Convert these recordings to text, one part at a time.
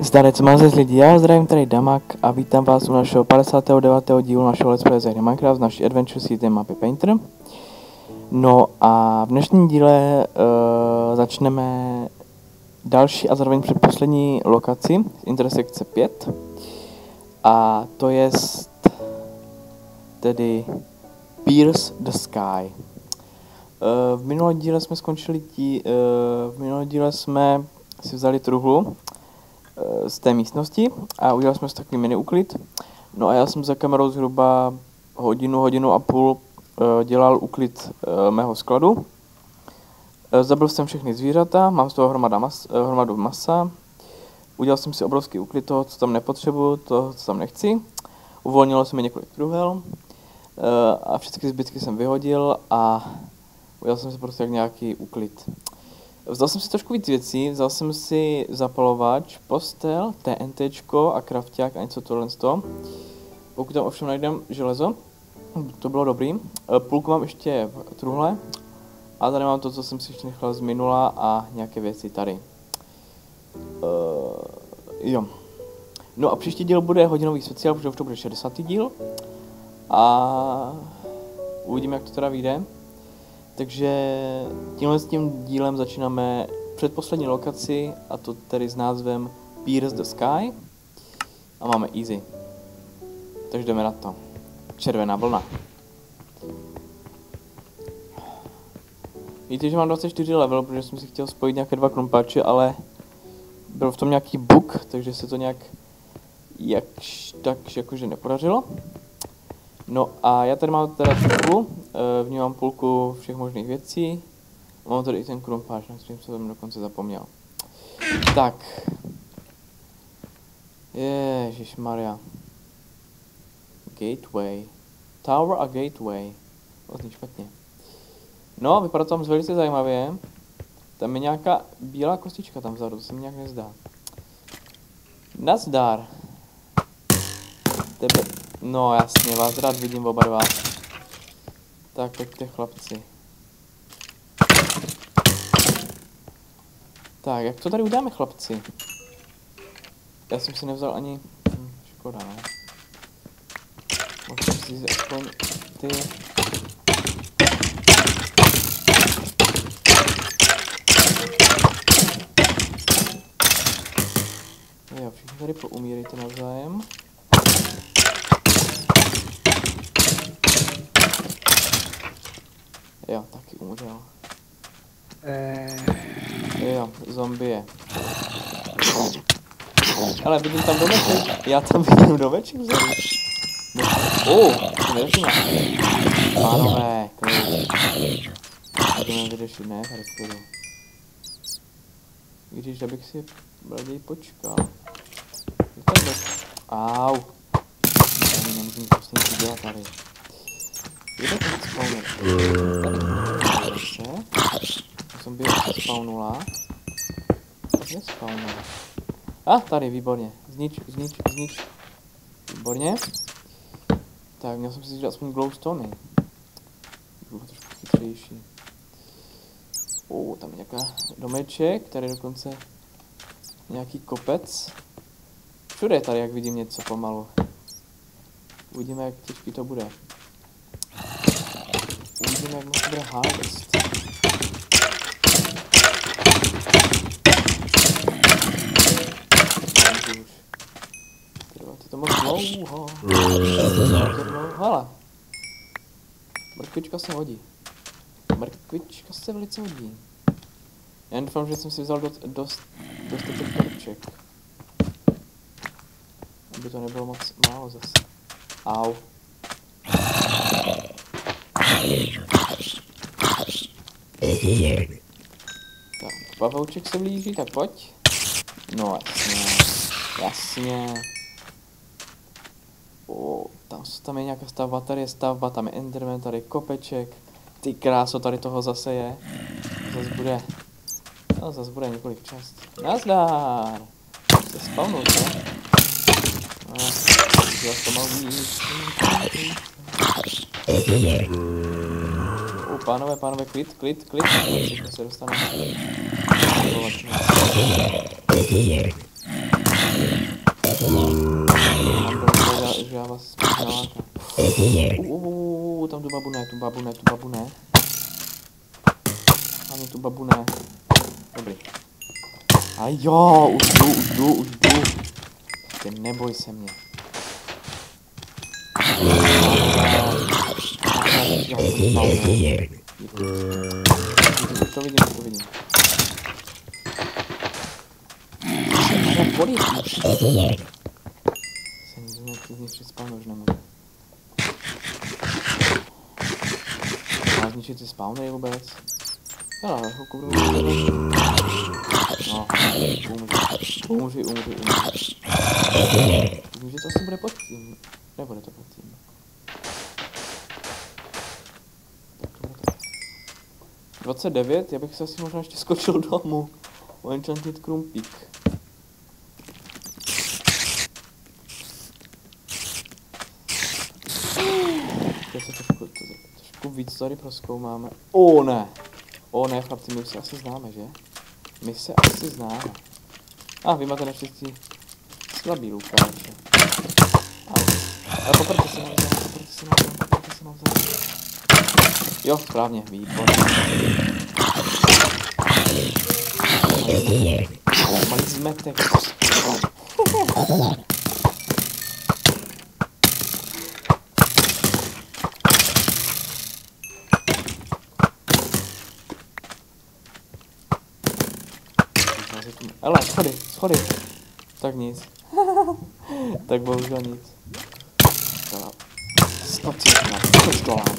Zdarec mazec lidi, já zdravím tady Damak a vítám vás u našeho 59. dílu našeho Let's Play z hry Minecraft z naší Adventure City mapy Painter. No a v dnešním díle začneme další a zároveň předposlední lokaci z intersekce 5. A to je tedy Pierce the Sky. V minulém díle jsme skončili v minulém díle jsme si vzali truhlu z té místnosti a udělali jsme si takový mini úklid. No a já jsem za kamerou zhruba hodinu a půl dělal úklid mého skladu. Zabil jsem všechny zvířata, mám z toho hromadu masa. Udělal jsem si obrovský úklid toho, co tam nepotřebuju, toho, co tam nechci. Uvolnilo se mi několik truhel a všechny zbytky jsem vyhodil a udělal jsem si prostě jak nějaký úklid. Vzal jsem si trošku víc věcí, vzal jsem si zapalovač, postel, TNTčko a krafťák a něco tohle z toho. Pokud tam ovšem najdem železo, to bylo dobrý. Půlku mám ještě v truhle a tady mám to, co jsem si ještě nechal z minula a nějaké věci tady. Jo. No a příští díl bude hodinový speciál, protože už to bude 60. díl. A uvidíme, jak to teda vyjde. Takže tímhle s tím dílem začínáme předposlední lokaci, a to tedy s názvem Pierce the Sky. A máme easy. Takže jdeme na to. Červená vlna. Víte, že mám 24 level, protože jsem si chtěl spojit nějaké dva krumpáče, ale byl v tom nějaký bug, takže se to nějak tak jakože nepodařilo. No a já tady mám teda truhlu, v ní mám půlku všech možných věcí. Mám tady i ten krumpáč, na kterým jsem dokonce zapomněl. Tak. Ježišmarja. Gateway. Tower a gateway. Vlastně špatně. No, vypadá to tam velice zajímavě. Tam je nějaká bílá kostička tam vzadu, to se mi nějak nezdá. Nazdar. Tebe... No jasně, vás rád vidím oba dva. Tak, pojďte chlapci. Tak, jak to tady uděláme chlapci? Já jsem si nevzal ani... škoda, ne? Můžu si vzít aspoň ty... Jo, všichni tady poumírejte navzájem. Jo, taky umřel. Jo, zombie. Ale vidím tam domeček. Já tam vidím domeček vzadu. To neřešíme. Pánové, klid. Budeme vyřešit, ne, tady v klidu. Když abych si raději počkal. Au. Tady nemůžu prostě nic dělat tady. Jde to víc spawnout. Jsem byl spawnula. Kde spawnula? Tady, výborně. Znič. Výborně. Tak, měl jsem si říct aspoň glowstone. Bylo trošku chytřejší. Tam je nějaká domeček, tady dokonce nějaký kopec. Všude je tady, jak vidím, něco pomalu. Uvidíme, jak těžký to bude. Uvidíme, jak moc to bude harvest. Trvá to moc dlouho. Hala. Mrkvička se hodí. Mrkvička se velice hodí. Já doufám, že jsem si vzal dostatek krček. Aby to nebylo moc málo zase. Au. Tak, pavouček se blíží, tak pojď. No jasně. Tam je nějaká stavba, tady je stavba, tam je enderman, tady je kopeček. Ty kráso, tady toho zase je. Zase bude několik částí. Nazdar! Se spawnou, co? Pánové, klid. Se dostaneme. že já vás nalákám. Tam tu babu ne, tu babu ne. Ani tu babu ne. Dobrý. A jo, už jdu. Ty neboj se mě. To vidím. Ale bolí. Se zničit spawner už nemůžu. Má zničit ty spawnery vůbec? No, chvilku budu. No, umři. Myslím, že to asi bude pod tím. Nebude to pod tím. 29, já bych se asi možná ještě skočil domů. O enchanted krumpík. Trošku víc tady prozkoumáme. O ne, chlapci, my se asi známe, že? Vy máte naštěstí slabý lukáče. Ale poprvé se navzájem. Jo, správně, výborně. Malý zmetek. Hele, schody. Tak nic. Tak bohužel nic. Skoč to lám.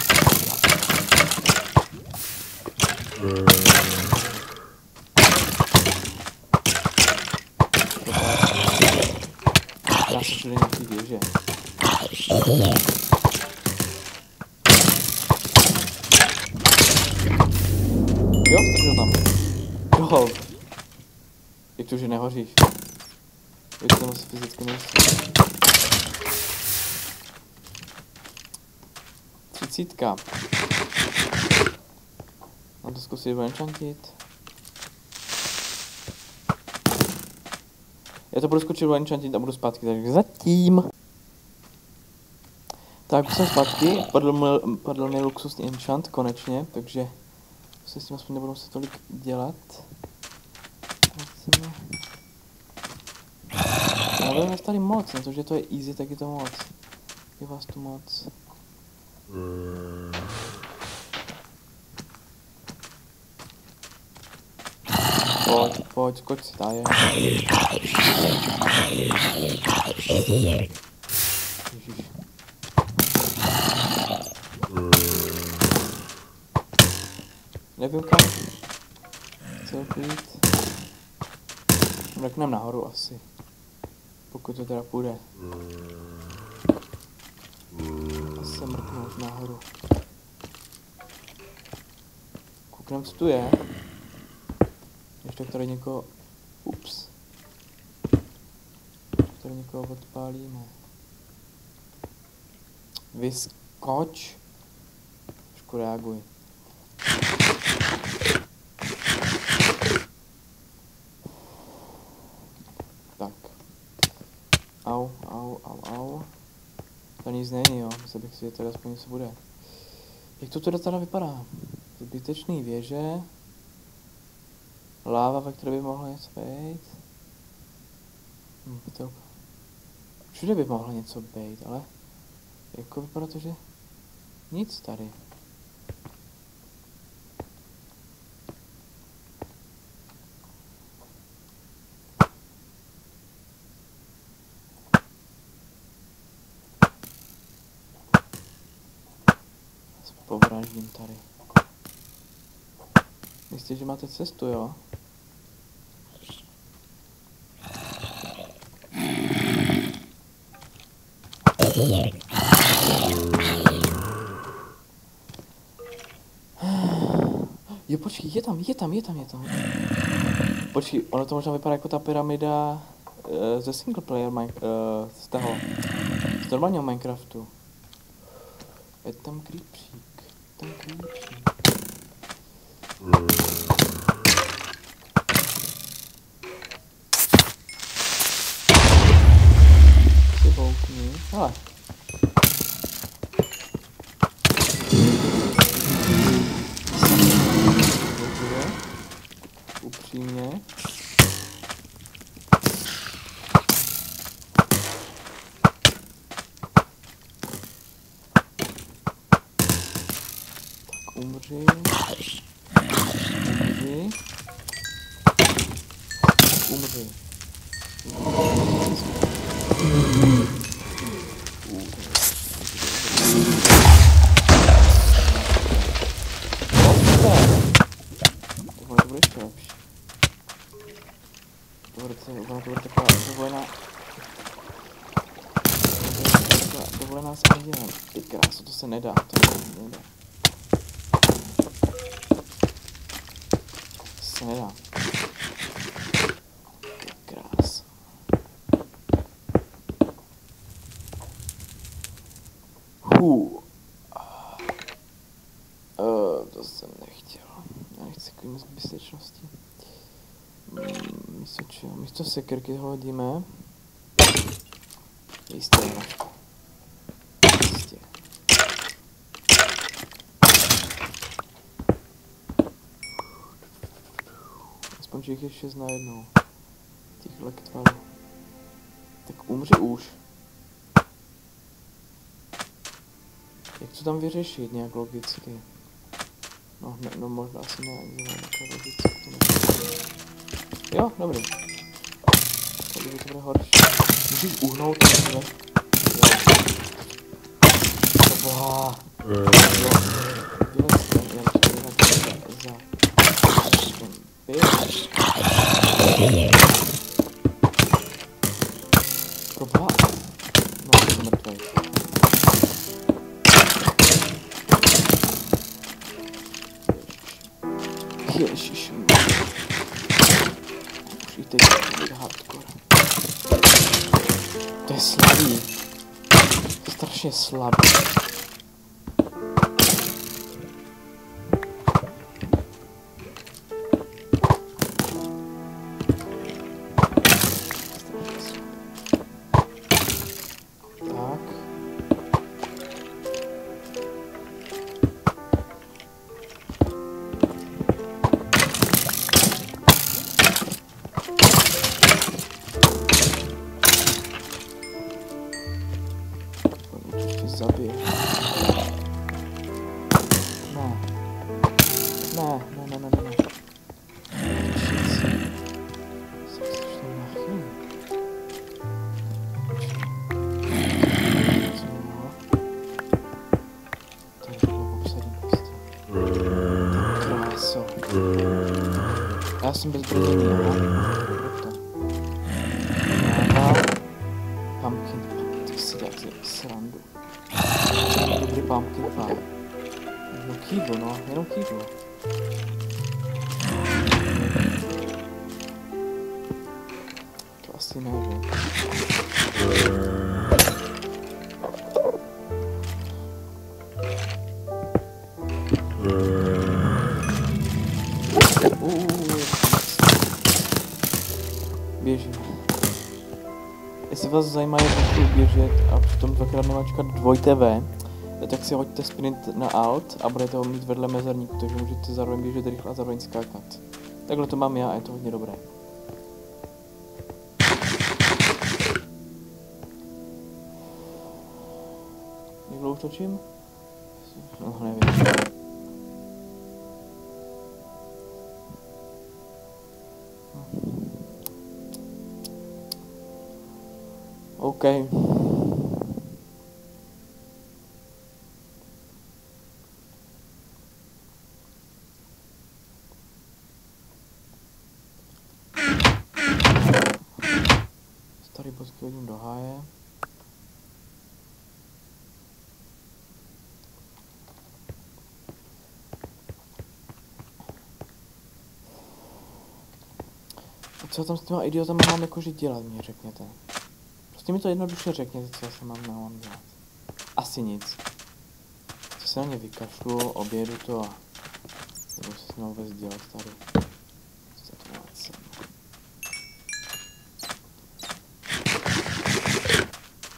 Já se všude nějaký věže. Jo, jsi tam. Jo. Jak to, že nehoříš? Jak to asi fyzicky nejsi. 30. Mám to zkusit enchantit. Já to budu zkusit enchantit a budu zpátky, takže zatím. Tak, už jsem zpátky, padl mi luxusní enchant, konečně, takže se s tím aspoň nebudou se tolik dělat. Já nevím, tady moc, na to, že to je easy, tak je to moc. Je vás tu moc. Pojď, skoč si tady. Ježiš. Nevím kam. Co pít. Mrknem nahoru asi. Pokud to teda půjde. Asi mrknout nahoru. Kouknem, co tu je. Ještě tady někoho... Ups. Tady někoho odpálíme. Vyskoč. Trošku reaguj. Tak. Au. To nic není, jo. Myslím bych si, že tady aspoň něco bude. Jak to teda vypadá? Zbytečný věže. Láva, ve které by mohlo něco být. Všude by mohlo něco být, ale jako vypadá to, že nic tady. Povraždím tady. Myslíte, že máte cestu, jo? Jo, počkej, je tam. Počkej, ono to možná vypadá jako ta pyramida ze single player z toho, z normálního Minecraftu. Je tam creepřík. Hele. Upřímně. Tak umři. Umři. Tohle to bude ještě lepší. Tohle to bude taková dovolená s andělem. Ty krásu, to se nedá, to nedá. To se nedá. Ty krás. To jsem nechtěl. Já nechci klidně z bezpečnosti. Místo čeho? Místo sekerky ho hodíme. Jistě. Jistě. Aspoň těch je 6 najednou. Těchhle tvarů. Tak umři už. Jak to tam vyřešit nějak logicky? No možná asi ne, ani ne, takhle logicky to nechci. Jo, dobrý. Tady to bude horší. Můžeš uhnout takhle? Jo. Proboha. Jo. Dělej si ten, já ještě za ten pět. Proboha. No, jsem mrtvej. Ježiš. Už i teď bude hardcore. To je slabý. Strašně slabý. Zabije. Ne. Já jsem bezbředný, pumpkin, ty si dá srandu. Dobrý pumpkin pie. No kývl, no, jenom kývl. To asi ne, že? Běžíme. Jestli vás zajímá, jak můžu běžet a přitom dvakrát nemačkat 2TV, tak si hoďte sprint na alt a budete ho mít vedle mezerníku, takže můžete zároveň běžet rychle a zároveň skákat. Takhle to mám já a je to hodně dobré. Jak dlouho už točím? No, nevím. OK. Starý boss hodím do háje. A co tam s těma idiotama mám jakože dělat, mě řekněte. Prostě mi to jednoduše řekněte, co se mám dělat. Asi nic. Co se na ně vykašlu, objedu to a budu se znovu vůbec dělat tady.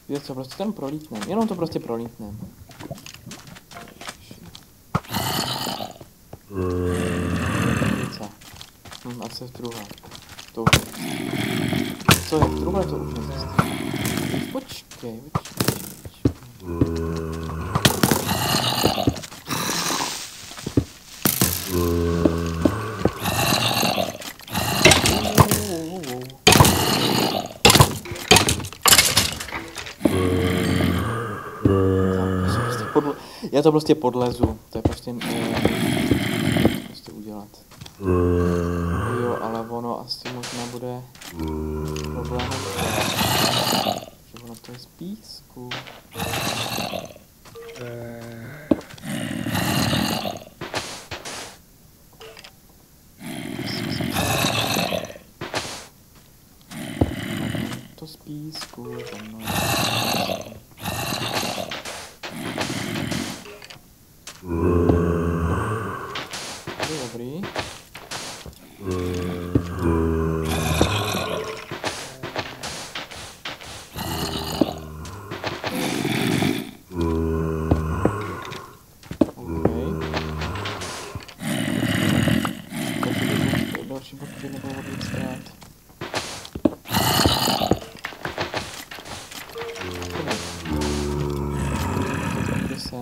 Víte co, prostě tam prolítnem. Jenom to prostě prolítnem. Asi je druhá. To už. Co je druhá, to už nezjistím. Počkej. Já to prostě podlezu, to je prostě udělat. Jo, ale ono asi možná bude problém, že ono to je z písku. To z písku, dobrý. Další boky nebo hodně strát. Kde jsem?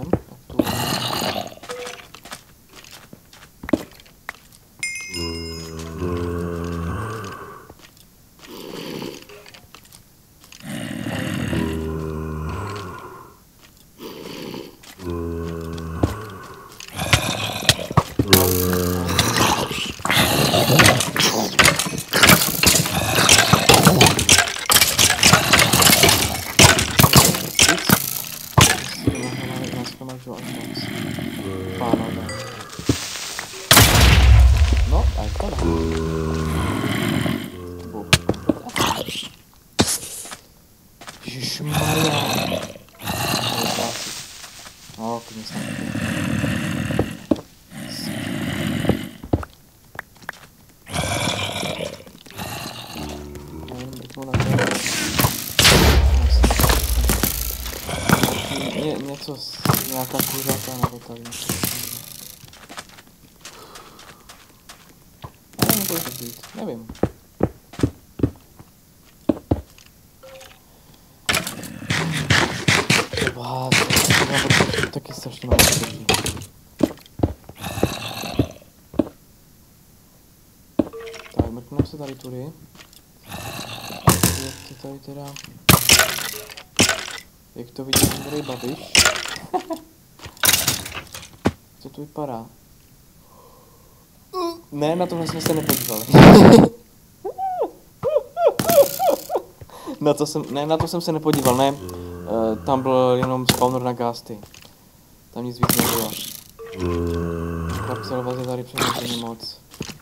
No, a je to Ježišmarja. No, klidně jsem. Něco, nějaká kuřata nebo tak něco. Ale nebude to být, nevím. To taky strašně málo drží. Tak, mrkneme se tady tudy. Jak to tady teda... Jak to vidí Andrej Babiš? Co to vypadá? Ne, na tohle jsme se nepodívali. Na to jsem se nepodíval, ne. Tam byl jenom spawner na ghasty. Tam nic víc nebylo. Kapselvaz je tady přeměřený moc.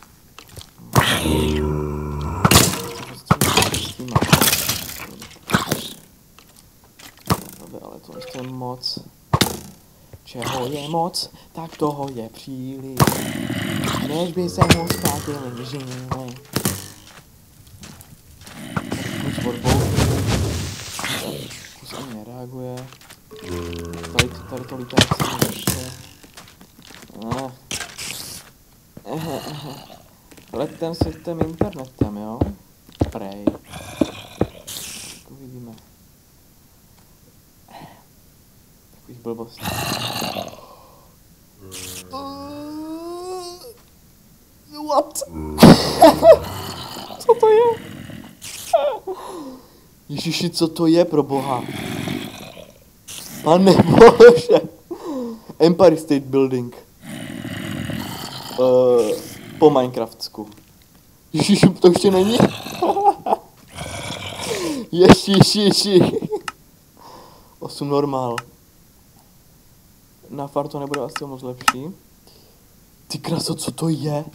Ale to je moc. Čeho je moc, tak toho je příliš. Než by se mu ztratili žíly. Kus odbouchy. Kus ani nereaguje. Tady to lítá jak se ještě. Letem světem internetem, jo? Prej. To vidíme. Takových blbostí. What? Co to je? Ježiši, co to je pro boha? Pane bože. Empire State Building. Po Minecraftsku. Ježiši, to ještě není? Ježiši. 8 normál. Na far to nebude asi moc lepší. Ty kraso, co to je?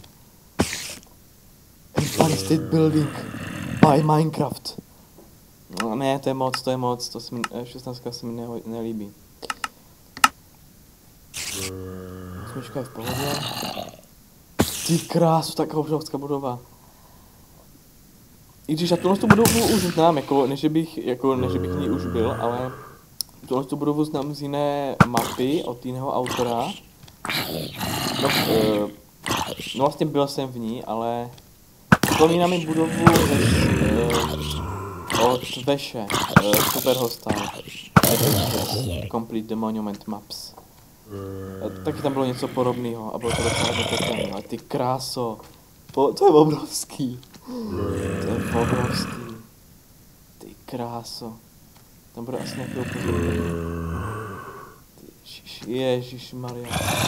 Empire State Building by Minecraft. No, ne, to je moc, to se mi, 16 se mi nelíbí. Smyčka je v pohodě. Ty krásu, taková obrovská budova. I když já tuhle tu budovu už znám, jako než bych v ní už byl, ale tuhle tu budovu znám z jiné mapy od jiného autora. No, no vlastně byl jsem v ní, ale připomíná mi budovu od Veše, Superhostile. Complete the Monument Maps. Taky tam bylo něco podobného a bylo to docela dopěkné, ale ty kráso, to je obrovský. To je obrovský. Ty kráso. Tam bude asi nějaký upozornění. Ježišmarja.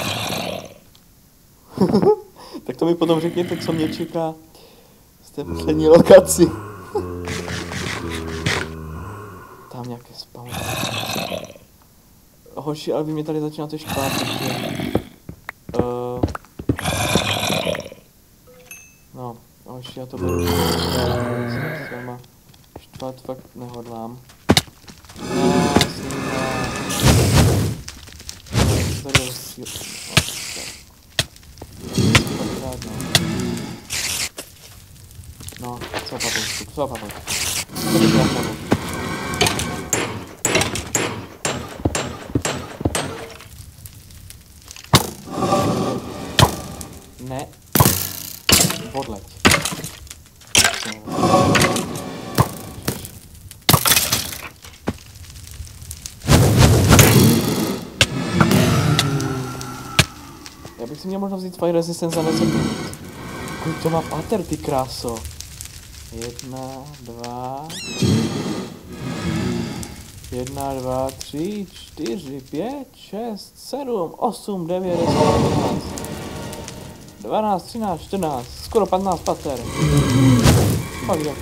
Tak to mi potom řekněte, co mě čeká z té poslední lokaci. Tam nějaké spawn. Hoši, ale vy mě tady začínáte štvát, protože... No, hoši, já to budu s váma štvat fakt nehodlám. Tady rozsíl... No, co papu. Ne. Odleď. Já bych si měl možná vzít Fire Resistance za 10 minut. Kolik to má pater, ty kráso. 1, 2... 1, 2, 3, 4, 5, 6, 7, 8, 9, 10, 11, 12, 13, 14, skoro 15 pater. Fakt jak.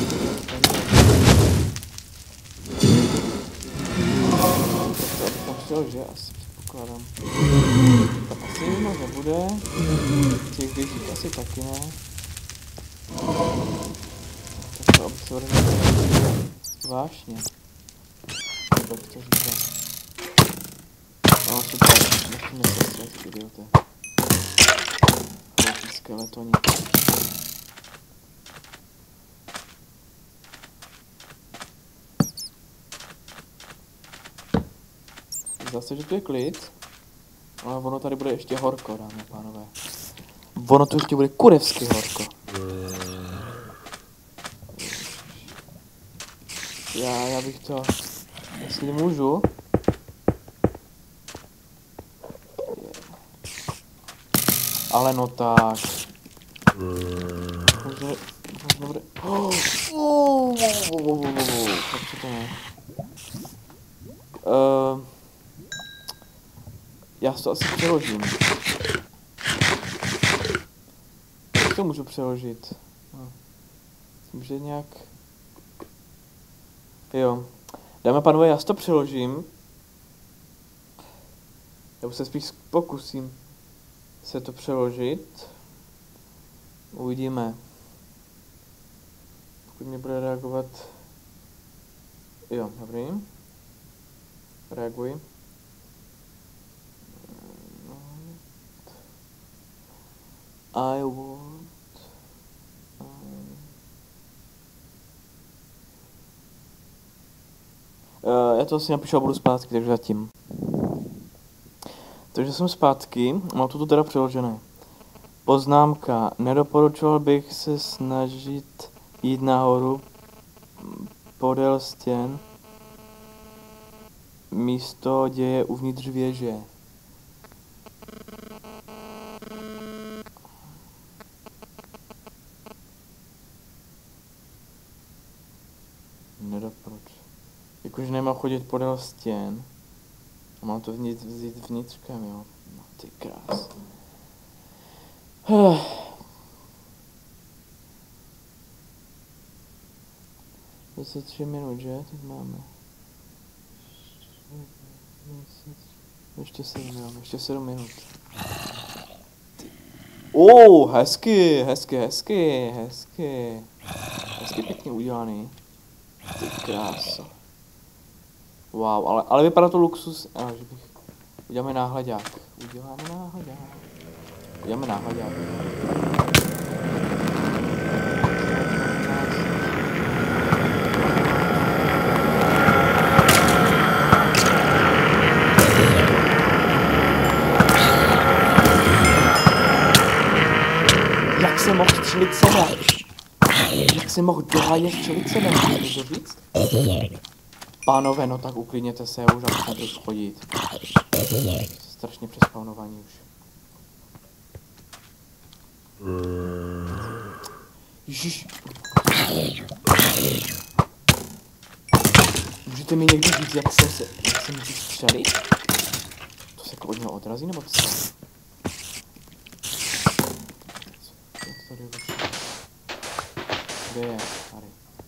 To abychom chtěl, že asi předpokládám. Tak asi moc nebude. Těch větších asi taky ne. Tak to abych se odehral vážně. Tak to říká. No super, nechtěme se svět, idiote. Velký skeletoni. Zase, že tu je klid, ale ono tady bude ještě horko, dámy a pánové. Ono tu ještě bude kurevsky horko. Já bych to, jestli můžu. Ale no tak. Možná bude... Tak to ne. Já to asi přeložím. Jak to můžu přeložit? Může nějak... Jo. Dámy a pánové, já to přeložím. Já se spíš pokusím se to přeložit. Uvidíme. Pokud mě bude reagovat... Jo, dobrý. Reaguj. I want... Já to asi napíšu a budu zpátky, takže zatím. Takže jsem zpátky, mám to tu teda přeložené. Poznámka. Nedoporučoval bych se snažit jít nahoru podél stěn. Místo děje uvnitř věže. Nedoporučuji. Jakože nemám chodit podél stěn. A mám to vzít vnitřkem, jo. No ty krás. 23 minut, že? Teď máme. Ještě 7 minut. Hezky. Hezky pěkně udělaný. Ty kráso. Wow, ale vypadá to luxus. Že bych... Uděláme náhledák. Jak si mohl dohájet čelice, nemůžu to říct? Pánové, no tak uklidněte se, já už začnu chodit. Strašně přespawnovaní už. Ježiš. Můžete mi někdy říct, jak se můžu střelit? To se od něho odrazí, nebo co? Co tady vyšlo? Kde je? Tady.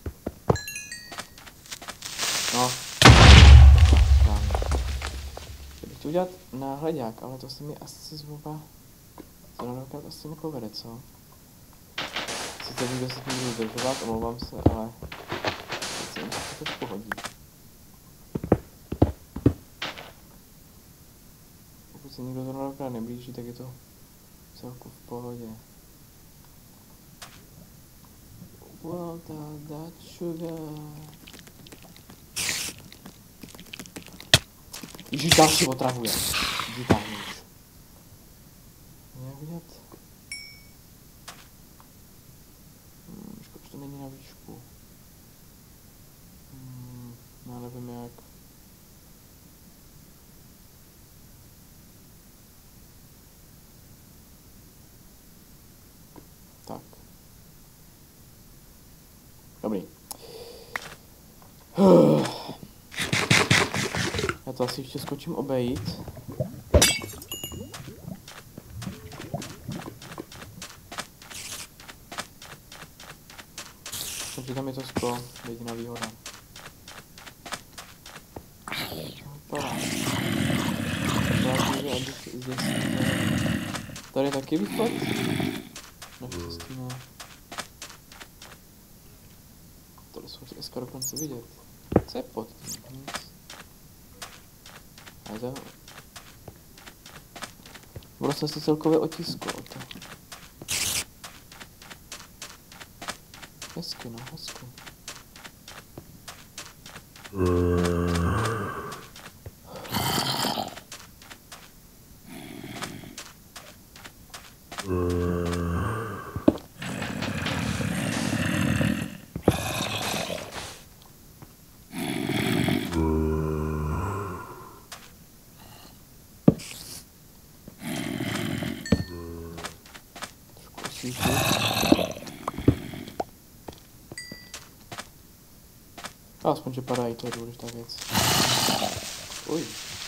No. Právě. Bych chtěl udělat náhledák, ale to se mi asi zhruba... To nadokrát asi nepovede, co? Sice vím, že se tím budu zdržovat, omlouvám se, ale... Teď se jim to trošku hodí. Pokud se někdo zrovna nadokrát neblíží, tak je to celku v pohodě. Well, that sugar. Ježiš, další otravuje. Vytáhnu už. Jak vidět? Škoda, že to není na výšku. Já nevím jak. Tak. Dobrý. Já to asi ještě skočím obejít. Takže tam je to sklo, jediná výhoda. Tady je taky východ? Naštěstí ne. Tohle jsou dneska dokonce vidět. Co je pod tím? Nic. A to... Budu se celkově otisklo o to. Hezky, no, hezky. Trošku osvítit. Aspoň, že padají, to je důležitá věc. Uj.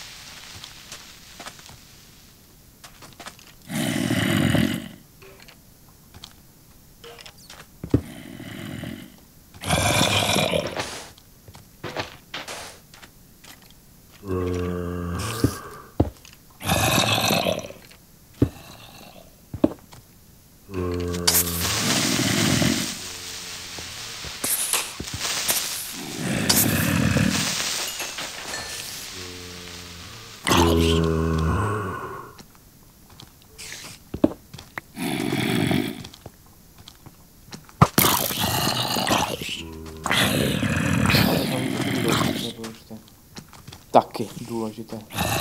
Taky důležité.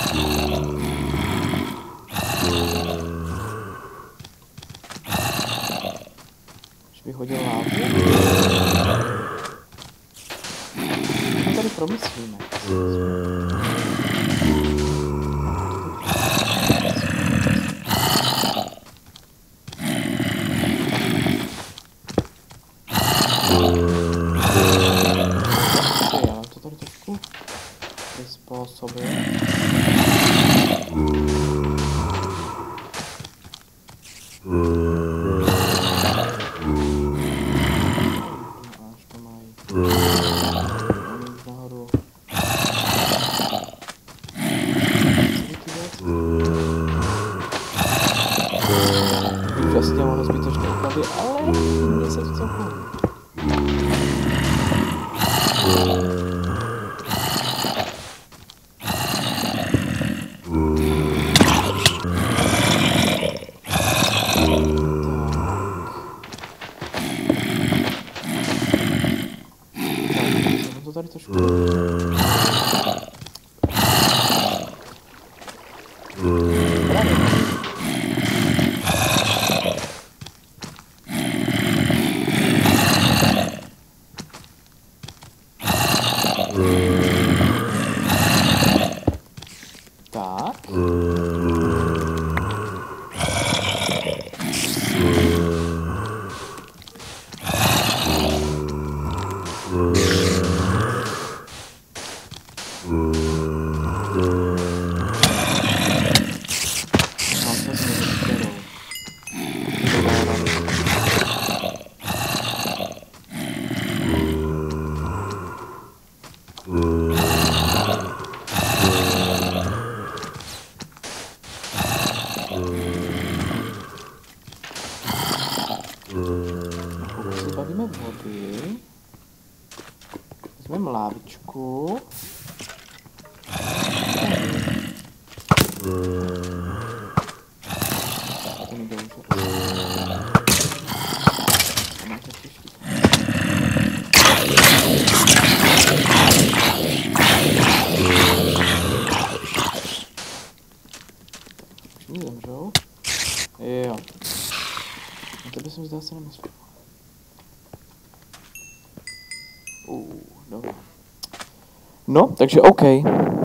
Už bych hodil lávu. To tady promyslíme. Způsobem. Až to mají. Nahoru. Už asi dělám zbytečné úklady, ale mně se to celkem. Tady trošku. Pokud se bavíme vody, vezmeme lávičku. To nejde už. Všichni zemřou? Jo. Na tebe jsem zdá se nemyslel. Dobrá. No, takže OK.